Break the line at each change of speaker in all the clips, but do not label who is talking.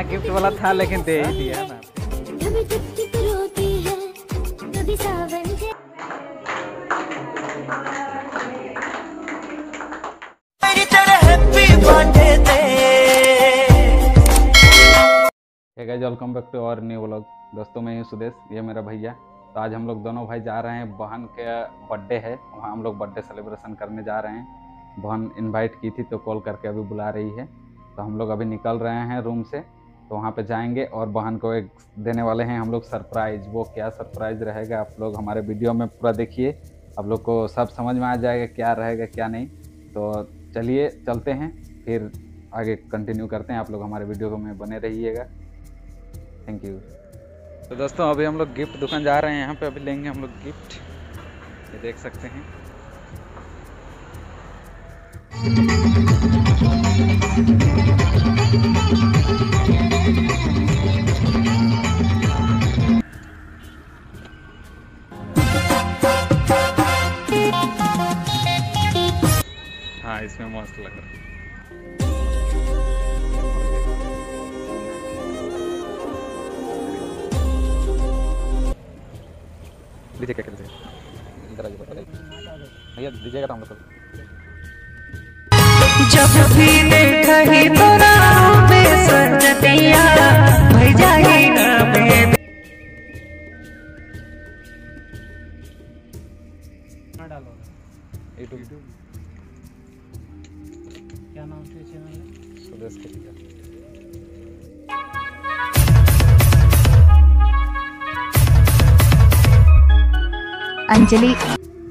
हाँ गिफ्ट वाला था लेकिन दे ही दिया ना। Guys welcome back to our new vlog. दोस्तों मैं हूं सुदेश, ये मेरा भैया। तो आज हम लोग दोनों भाई जा रहे हैं, बहन के बर्थडे है, वहाँ हम लोग बर्थडे सेलिब्रेशन करने जा रहे हैं। बहन इनवाइट की थी तो कॉल करके अभी बुला रही है, तो हम लोग अभी निकल रहे हैं रूम से। तो वहाँ पे जाएंगे और बहन को एक देने वाले हैं हम लोग सरप्राइज़। वो क्या सरप्राइज़ रहेगा आप लोग हमारे वीडियो में पूरा देखिए, आप लोग को सब समझ में आ जाएगा क्या रहेगा क्या नहीं। तो चलिए चलते हैं, फिर आगे कंटिन्यू करते हैं। आप लोग हमारे वीडियो में बने रहिएगा। Thank you. तो दोस्तों अभी हम लोग गिफ्ट दुकान जा रहे हैं, यहाँ पे अभी लेंगे हम लोग गिफ्ट। ये देख सकते हैं। हाँ इसमें मस्त लग रहा है। दीजिए क्या कहते हैं, इधर आइए बता भैया दीजिएगा तो हम लोग
जब भी देखा ही तो राहों पे सजतिया भई जाही ना बेबी। ना डालो यूट्यूब क्या नाम से चैनल है?
सुदेश के।
अंजलि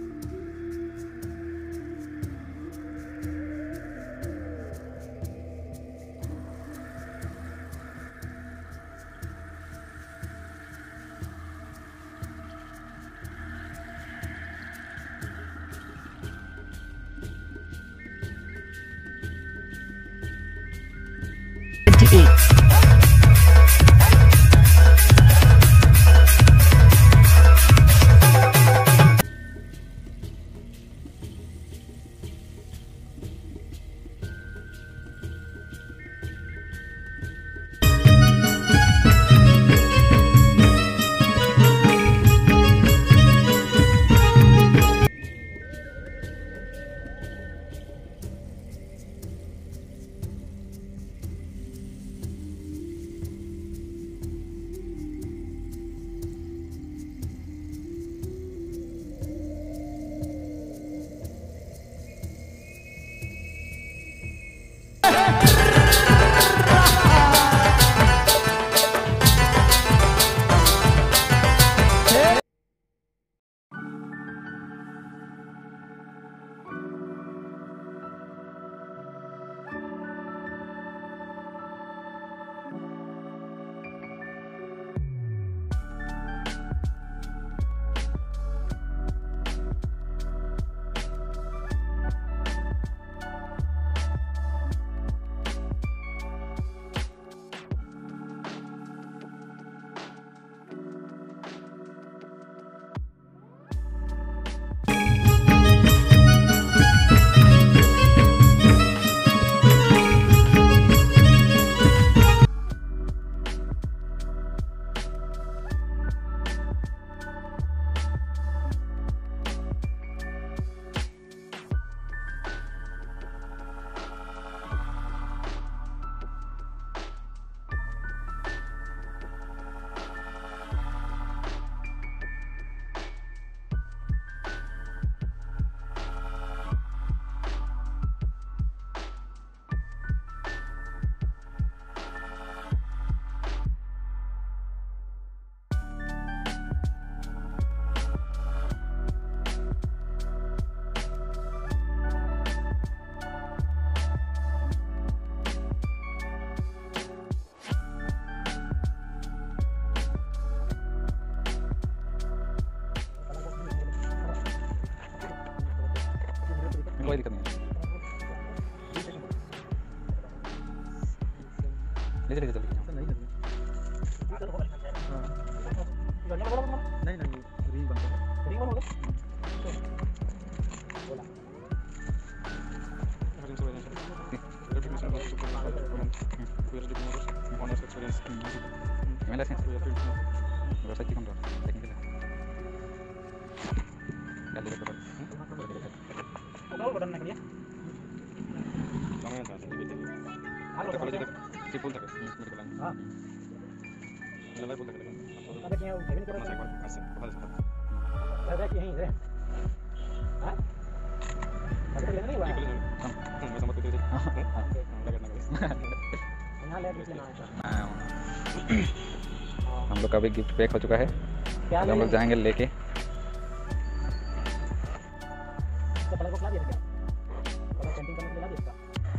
कोई दिक्कत नहीं है। ले चलिए नहीं रिंग बंद बोला
ऑनर्स एक्सपीरियंस
एमएलए से व्यवसाय की कम तो टेक्निकल है क्या लेकर पढ़
और बटन निकलिए
समय था
हेलो
कॉलेज तक सिंपल तक मेडिकल
हां
लेवल बोल तक
अबे क्या सेवन करो
ना एक बार ऐसे बहुत अच्छा
दादा की यहीं रे हां अबे लेना नहीं हुआ
मैं समझ के थे हां लगना
यहां ले लेना है
हम लोग का भी गिफ्ट पैक हो चुका है
क्या
हम लोग जाएंगे लेके
तो पहले को खिला दिया क्या पहले कैंटीन करने के लिए ला दिया इसका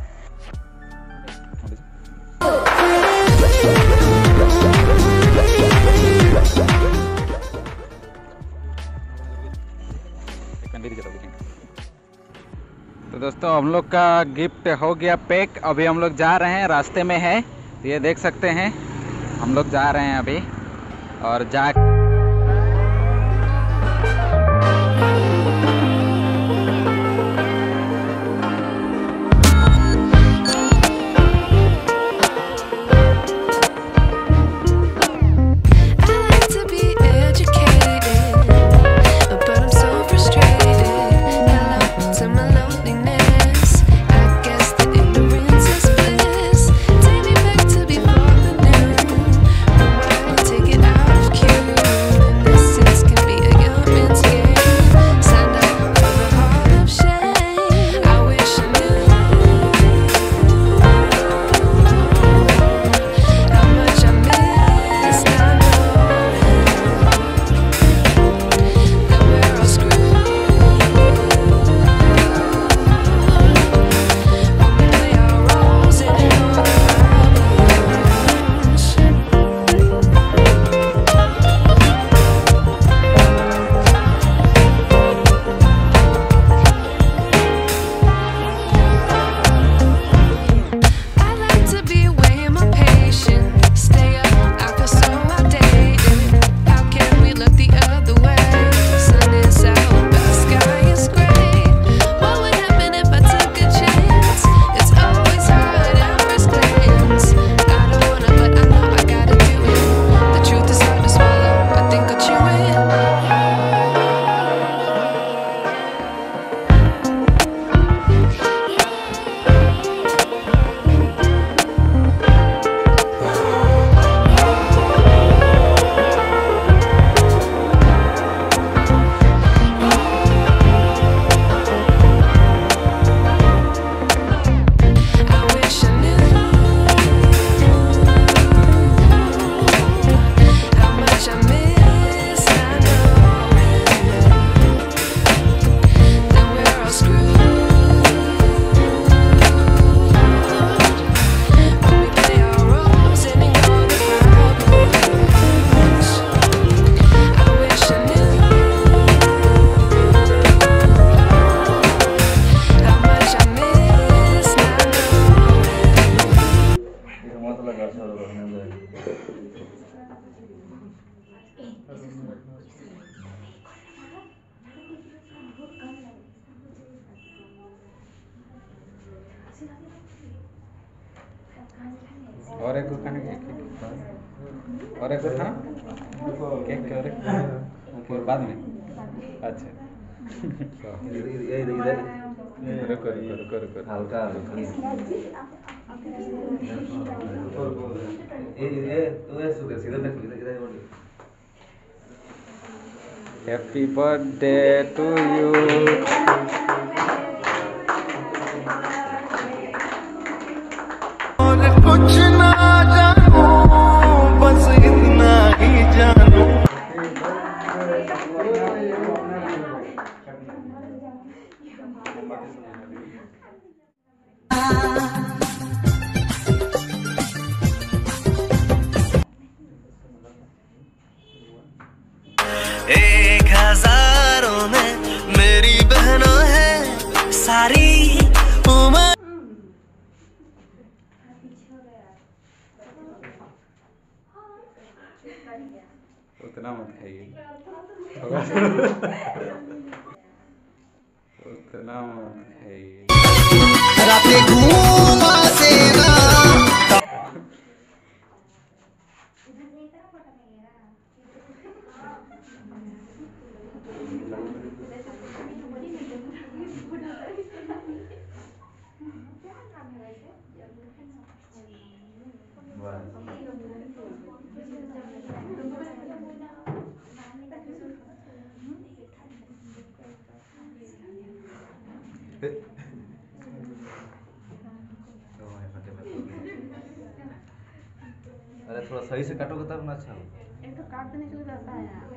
तो दोस्तों हम लोग का गिफ्ट हो गया पैक। अभी हम लोग जा रहे हैं, रास्ते में है, तो ये देख सकते हैं हम लोग जा रहे हैं अभी और जा और एक खाने और एक था केक और फिर बाद में अच्छा रुको रुको रुको रुको
हल्का
हैप्पी बर्थडे टू यू
कुछ ना जानू बस इतना ही जानू एक हजारों में मेरी बहनों है सारी उम्र।
उतना मत खाइए उतना मत खाइए
रातें घूमा से ना
अरे थोड़ा सही से काटोगे तब ना अच्छा होगा।
एक तो काट देने के लिए रहता है यार।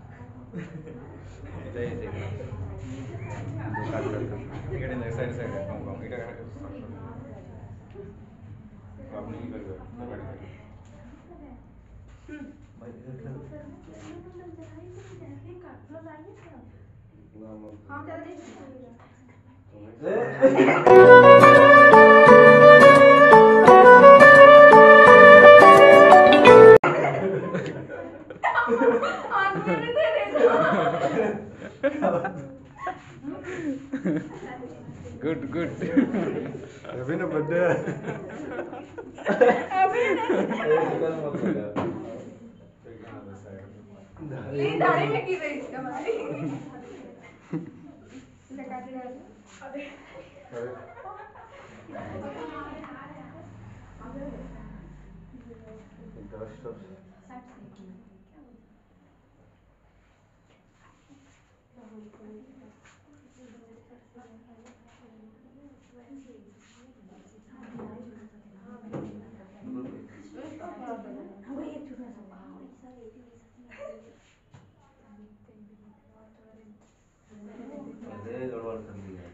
हाँ ज़्यादा नहीं
गुड गुड।
अभी ना बर्थडे है।
ये दाढ़ी में की रही है हमारी। लगा दे अबे
गड़बड़ कर दिया।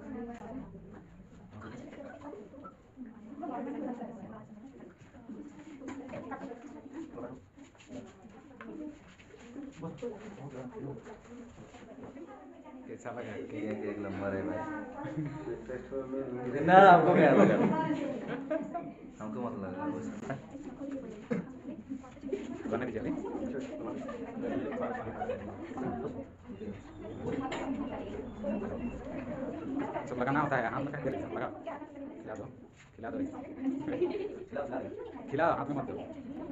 कैसा लगा?
केक एक नंबर है भाई। ना आपको क्या लगा? हमको मत लगा बस।
बना दीजिए। सब लगाना होता है, हाथ में क्या लगा? खिला दो, खिला हाथ में मत दो।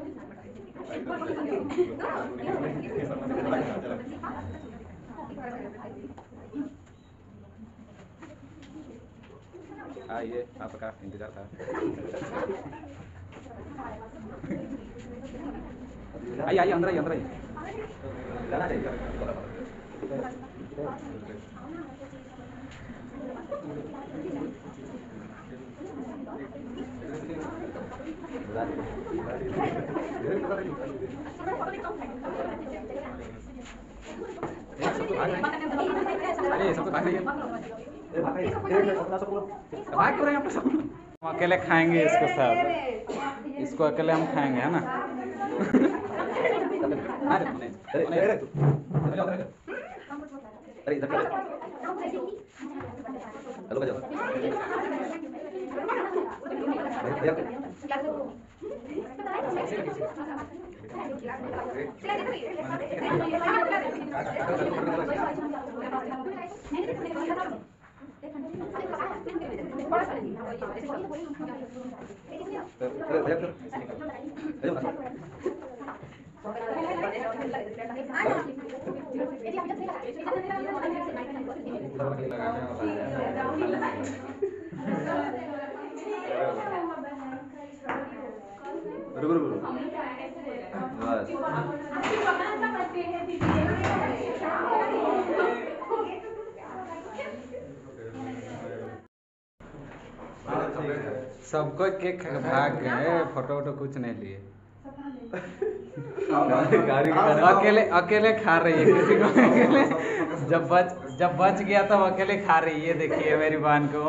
आइए, आपका इंतजार था। आइए आइए, अंदर आइए, अंदर आइए। अरे सब तो भाग रही है। भाग क्यों रहे हैं आप सब? हम अकेले खाएंगे इसको साथ, इसको अकेले हम खाएंगे, है ना? सबको केक भाग गए, फोटो वोटो कुछ नहीं लिए। अकेले अकेले खा रही है, किसी को अकेले जब बच गया तब अकेले खा रही है। ये देखिए मेरी बहन को।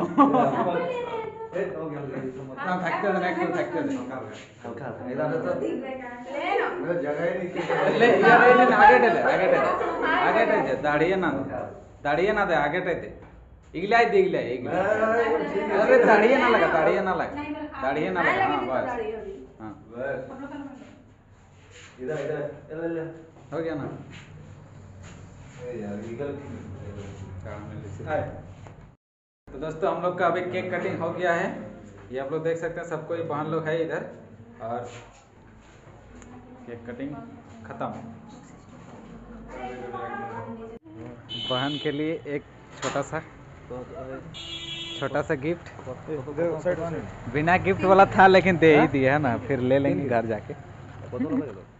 दाढ़िए ना दे आगे टे इगले आए इगले अरे दाढ़िए ना लगा हाँ बस हाँ हो गया ना। तो दोस्तों हम लोग का अभी केक कटिंग हो गया है। ये आप लोग देख सकते हैं, सबको बहन लोग है इधर, और केक कटिंग खत्म। बहन के लिए एक छोटा सा छोटा सा गिफ्ट, बिना गिफ्ट वाला था लेकिन दे ही दिया है ना, फिर ले लेंगे घर जाके।